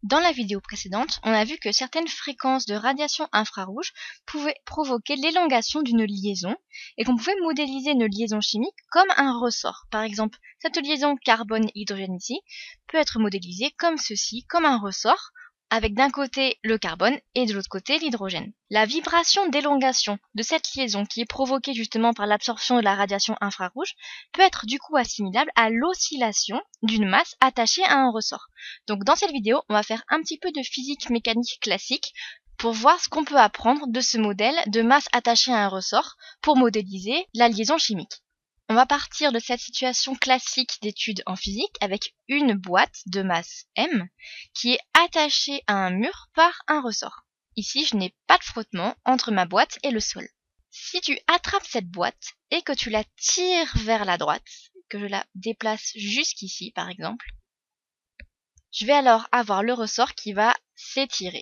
Dans la vidéo précédente, on a vu que certaines fréquences de radiation infrarouge pouvaient provoquer l'élongation d'une liaison et qu'on pouvait modéliser une liaison chimique comme un ressort. Par exemple, cette liaison carbone-hydrogène ici peut être modélisée comme ceci, comme un ressort, avec d'un côté le carbone et de l'autre côté l'hydrogène. La vibration d'élongation de cette liaison qui est provoquée justement par l'absorption de la radiation infrarouge peut être du coup assimilable à l'oscillation d'une masse attachée à un ressort. Donc dans cette vidéo, on va faire un petit peu de physique mécanique classique pour voir ce qu'on peut apprendre de ce modèle de masse attachée à un ressort pour modéliser la liaison chimique. On va partir de cette situation classique d'études en physique avec une boîte de masse M qui est attachée à un mur par un ressort. Ici, je n'ai pas de frottement entre ma boîte et le sol. Si tu attrapes cette boîte et que tu la tires vers la droite, que je la déplace jusqu'ici par exemple, je vais alors avoir le ressort qui va s'étirer,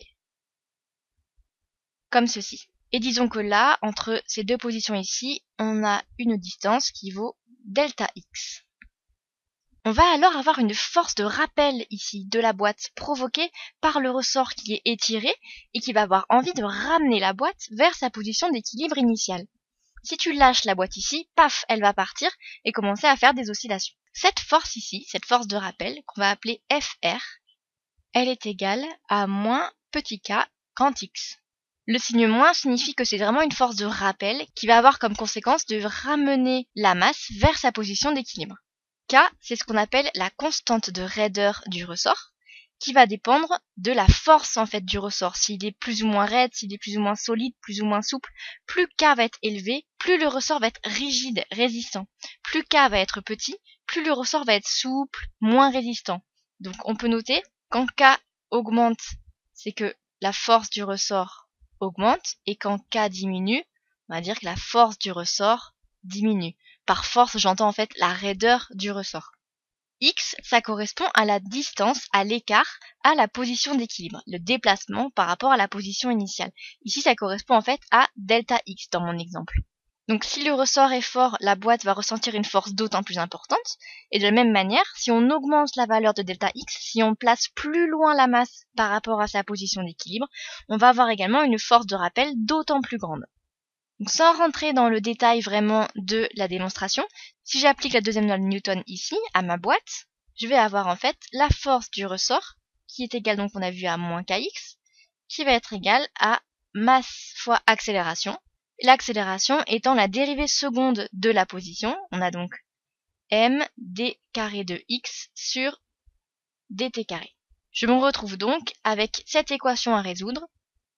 comme ceci. Et disons que là, entre ces deux positions ici, on a une distance qui vaut delta x. On va alors avoir une force de rappel ici de la boîte provoquée par le ressort qui est étiré et qui va avoir envie de ramener la boîte vers sa position d'équilibre initiale. Si tu lâches la boîte ici, paf, elle va partir et commencer à faire des oscillations. Cette force ici, cette force de rappel qu'on va appeler Fr, elle est égale à moins petit k grand x. Le signe moins signifie que c'est vraiment une force de rappel qui va avoir comme conséquence de ramener la masse vers sa position d'équilibre. K, c'est ce qu'on appelle la constante de raideur du ressort, qui va dépendre de la force en fait du ressort. S'il est plus ou moins raide, s'il est plus ou moins solide, plus ou moins souple, plus K va être élevé, plus le ressort va être rigide, résistant. Plus K va être petit, plus le ressort va être souple, moins résistant. Donc on peut noter, quand K augmente, c'est que la force du ressort augmente, et quand K diminue, on va dire que la force du ressort diminue. Par force, j'entends en fait la raideur du ressort. X, ça correspond à la distance, à l'écart, à la position d'équilibre, le déplacement par rapport à la position initiale. Ici, ça correspond en fait à delta X dans mon exemple. Donc si le ressort est fort, la boîte va ressentir une force d'autant plus importante. Et de la même manière, si on augmente la valeur de delta X, si on place plus loin la masse par rapport à sa position d'équilibre, on va avoir également une force de rappel d'autant plus grande. Donc sans rentrer dans le détail vraiment de la démonstration, si j'applique la deuxième loi de Newton ici, à ma boîte, je vais avoir en fait la force du ressort, qui est égale, donc on a vu, à moins kx, qui va être égale à masse fois accélération. L'accélération étant la dérivée seconde de la position, on a donc m d carré de x sur dt carré. Je me retrouve donc avec cette équation à résoudre,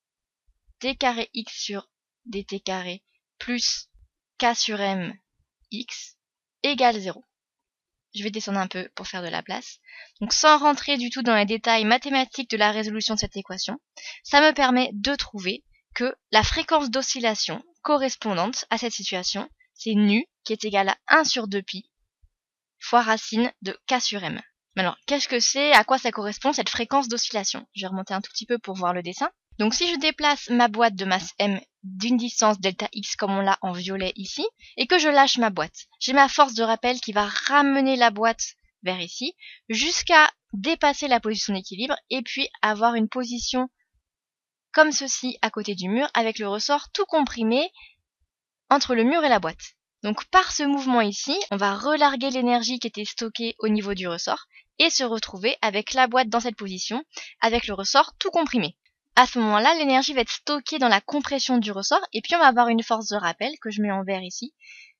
d carré x sur dt carré plus k sur m x égale 0. Je vais descendre un peu pour faire de la place. Donc sans rentrer du tout dans les détails mathématiques de la résolution de cette équation, ça me permet de trouver que la fréquence d'oscillation correspondante à cette situation, c'est nu qui est égal à 1 sur 2pi fois racine de k sur m. Mais alors, qu'est-ce que c'est? À quoi ça correspond cette fréquence d'oscillation? Je vais remonter un tout petit peu pour voir le dessin. Donc si je déplace ma boîte de masse m d'une distance delta x comme on l'a en violet ici, et que je lâche ma boîte, j'ai ma force de rappel qui va ramener la boîte vers ici, jusqu'à dépasser la position d'équilibre, et puis avoir une position comme ceci à côté du mur, avec le ressort tout comprimé entre le mur et la boîte. Donc par ce mouvement ici, on va relarguer l'énergie qui était stockée au niveau du ressort, et se retrouver avec la boîte dans cette position, avec le ressort tout comprimé. À ce moment-là, l'énergie va être stockée dans la compression du ressort, et puis on va avoir une force de rappel, que je mets en vert ici,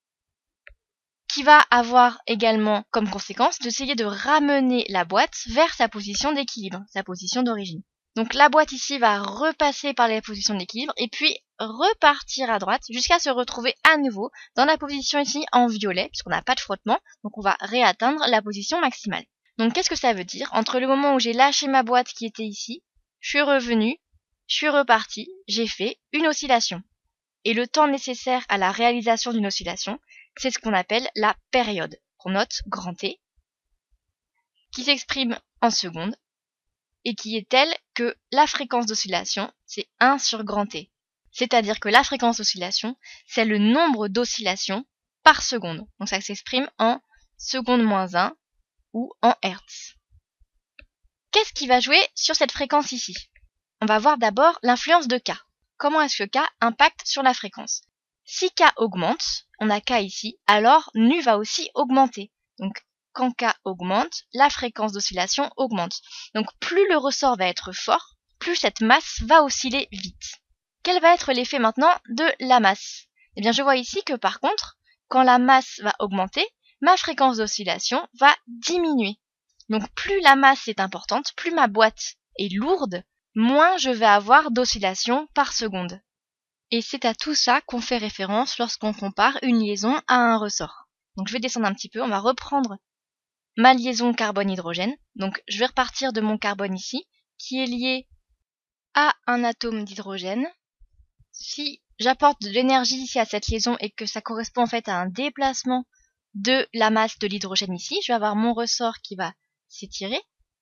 qui va avoir également comme conséquence d'essayer de ramener la boîte vers sa position d'équilibre, sa position d'origine. Donc la boîte ici va repasser par les positions d'équilibre, et puis repartir à droite, jusqu'à se retrouver à nouveau dans la position ici en violet, puisqu'on n'a pas de frottement, donc on va réatteindre la position maximale. Donc qu'est-ce que ça veut dire? Entre le moment où j'ai lâché ma boîte qui était ici, je suis revenu, je suis reparti, j'ai fait une oscillation. Et le temps nécessaire à la réalisation d'une oscillation, c'est ce qu'on appelle la période, qu'on note grand T, qui s'exprime en secondes, et qui est telle que la fréquence d'oscillation, c'est 1 sur grand T. C'est-à-dire que la fréquence d'oscillation, c'est le nombre d'oscillations par seconde. Donc ça s'exprime en seconde moins 1 ou en hertz. Qu'est-ce qui va jouer sur cette fréquence ici? On va voir d'abord l'influence de K. Comment est-ce que K impacte sur la fréquence? Si K augmente, on a K ici, alors nu va aussi augmenter. Donc quand K augmente, la fréquence d'oscillation augmente. Donc plus le ressort va être fort, plus cette masse va osciller vite. Quel va être l'effet maintenant de la masse? Eh bien je vois ici que par contre, quand la masse va augmenter, ma fréquence d'oscillation va diminuer. Donc plus la masse est importante, plus ma boîte est lourde, moins je vais avoir d'oscillations par seconde. Et c'est à tout ça qu'on fait référence lorsqu'on compare une liaison à un ressort. Donc je vais descendre un petit peu, on va reprendre ma liaison carbone-hydrogène. Donc je vais repartir de mon carbone ici, qui est lié à un atome d'hydrogène. Si j'apporte de l'énergie ici à cette liaison et que ça correspond en fait à un déplacement de la masse de l'hydrogène ici, je vais avoir mon ressort qui va s'étirer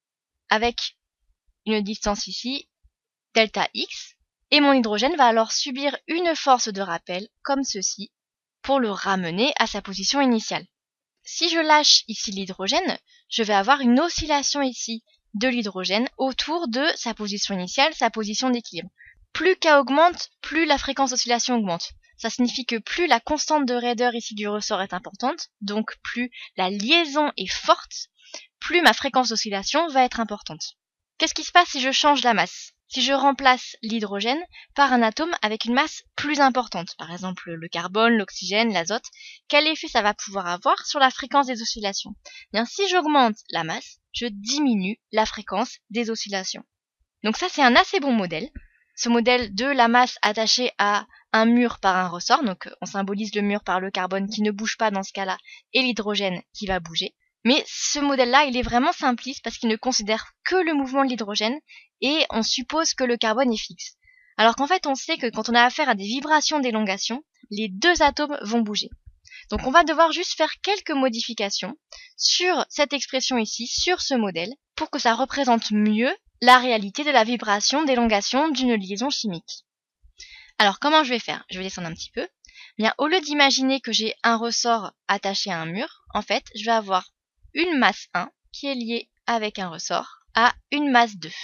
avec une distance ici, delta x, et mon hydrogène va alors subir une force de rappel, comme ceci, pour le ramener à sa position initiale. Si je lâche ici l'hydrogène, je vais avoir une oscillation ici de l'hydrogène autour de sa position initiale, sa position d'équilibre. Plus K augmente, plus la fréquence d'oscillation augmente. Ça signifie que plus la constante de raideur ici du ressort est importante, donc plus la liaison est forte, plus ma fréquence d'oscillation va être importante. Qu'est-ce qui se passe si je change la masse? Si je remplace l'hydrogène par un atome avec une masse plus importante, par exemple le carbone, l'oxygène, l'azote, quel effet ça va pouvoir avoir sur la fréquence des oscillations? Bien, si j'augmente la masse, je diminue la fréquence des oscillations. Donc ça, c'est un assez bon modèle. Ce modèle de la masse attachée à un mur par un ressort, donc on symbolise le mur par le carbone qui ne bouge pas dans ce cas-là, et l'hydrogène qui va bouger. Mais ce modèle-là, il est vraiment simpliste parce qu'il ne considère que le mouvement de l'hydrogène et on suppose que le carbone est fixe. Alors qu'en fait, on sait que quand on a affaire à des vibrations d'élongation, les deux atomes vont bouger. Donc on va devoir juste faire quelques modifications sur cette expression ici, sur ce modèle, pour que ça représente mieux la réalité de la vibration d'élongation d'une liaison chimique. Alors comment je vais faire? Je vais descendre un petit peu. Bien, au lieu d'imaginer que j'ai un ressort attaché à un mur, en fait, je vais avoir une masse 1 qui est liée avec un ressort à une masse 2.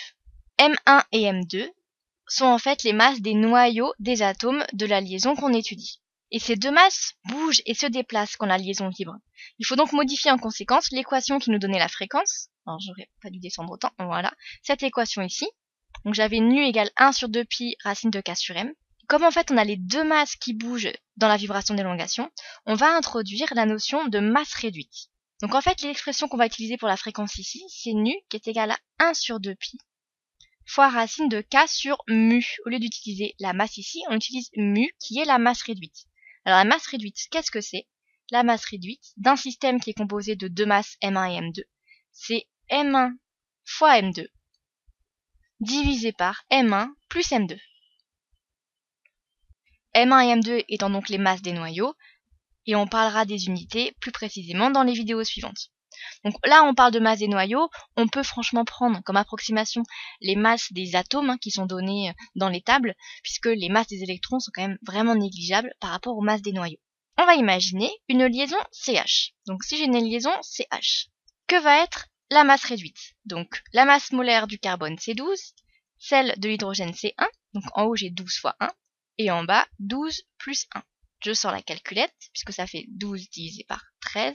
M1 et M2 sont en fait les masses des noyaux des atomes de la liaison qu'on étudie. Et ces deux masses bougent et se déplacent quand la liaison vibre. Il faut donc modifier en conséquence l'équation qui nous donnait la fréquence. Alors j'aurais pas dû descendre autant, voilà. Cette équation ici. Donc j'avais nu égale 1 sur 2 pi racine de k sur m. Comme en fait on a les deux masses qui bougent dans la vibration d'élongation, on va introduire la notion de masse réduite. Donc en fait l'expression qu'on va utiliser pour la fréquence ici, c'est nu qui est égal à 1 sur 2 pi fois racine de k sur mu. Au lieu d'utiliser la masse ici, on utilise mu qui est la masse réduite. Alors la masse réduite, qu'est-ce que c'est? La masse réduite d'un système qui est composé de deux masses M1 et M2, c'est M1 fois M2 divisé par M1 plus M2. M1 et M2 étant donc les masses des noyaux, et on parlera des unités plus précisément dans les vidéos suivantes. Donc là, on parle de masse des noyaux, on peut franchement prendre comme approximation les masses des atomes qui sont données dans les tables, puisque les masses des électrons sont quand même vraiment négligeables par rapport aux masses des noyaux. On va imaginer une liaison CH. Donc si j'ai une liaison CH, que va être la masse réduite? Donc la masse molaire du carbone c'est 12, celle de l'hydrogène c'est 1, donc en haut j'ai 12 fois 1, et en bas 12 plus 1. Je sors la calculette, puisque ça fait 12 divisé par 13,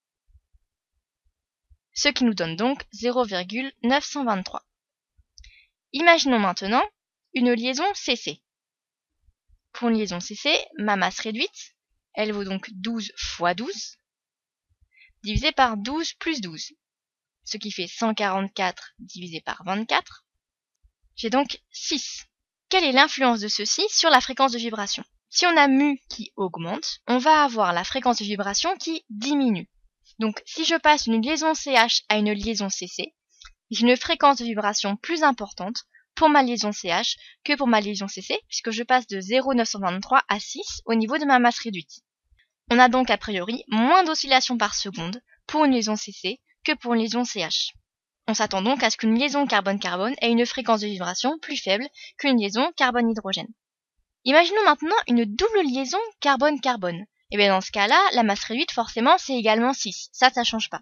ce qui nous donne donc 0,923. Imaginons maintenant une liaison CC. Pour une liaison CC, ma masse réduite, elle vaut donc 12 fois 12, divisé par 12 plus 12, ce qui fait 144 divisé par 24. J'ai donc 6. Quelle est l'influence de ceci sur la fréquence de vibration? Si on a mu qui augmente, on va avoir la fréquence de vibration qui diminue. Donc si je passe une liaison CH à une liaison CC, j'ai une fréquence de vibration plus importante pour ma liaison CH que pour ma liaison CC, puisque je passe de 0,923 à 6 au niveau de ma masse réduite. On a donc a priori moins d'oscillations par seconde pour une liaison CC que pour une liaison CH. On s'attend donc à ce qu'une liaison carbone-carbone ait une fréquence de vibration plus faible qu'une liaison carbone-hydrogène. Imaginons maintenant une double liaison carbone-carbone. Et bien dans ce cas-là, la masse réduite forcément c'est également 6, ça change pas.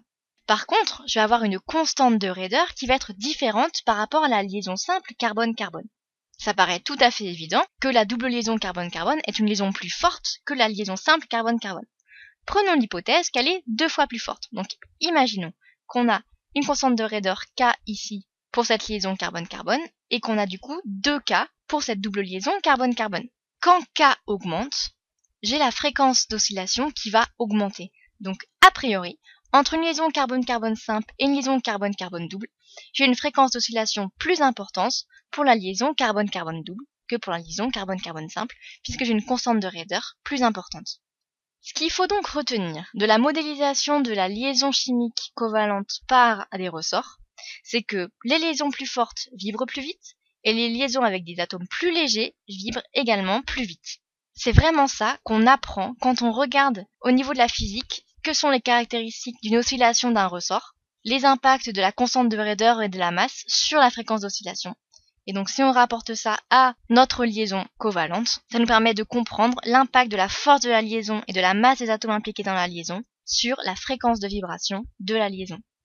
Par contre, je vais avoir une constante de raideur qui va être différente par rapport à la liaison simple carbone-carbone. Ça paraît tout à fait évident que la double liaison carbone-carbone est une liaison plus forte que la liaison simple carbone-carbone. Prenons l'hypothèse qu'elle est 2 fois plus forte. Donc imaginons qu'on a une constante de raideur K ici pour cette liaison carbone-carbone et qu'on a du coup 2K pour cette double liaison carbone-carbone. Quand K augmente, j'ai la fréquence d'oscillation qui va augmenter. Donc a priori, entre une liaison carbone-carbone simple et une liaison carbone-carbone double, j'ai une fréquence d'oscillation plus importante pour la liaison carbone-carbone double que pour la liaison carbone-carbone simple, puisque j'ai une constante de raideur plus importante. Ce qu'il faut donc retenir de la modélisation de la liaison chimique covalente par des ressorts, c'est que les liaisons plus fortes vibrent plus vite et les liaisons avec des atomes plus légers vibrent également plus vite. C'est vraiment ça qu'on apprend quand on regarde au niveau de la physique que sont les caractéristiques d'une oscillation d'un ressort, les impacts de la constante de raideur et de la masse sur la fréquence d'oscillation. Et donc si on rapporte ça à notre liaison covalente, ça nous permet de comprendre l'impact de la force de la liaison et de la masse des atomes impliqués dans la liaison sur la fréquence de vibration de la liaison.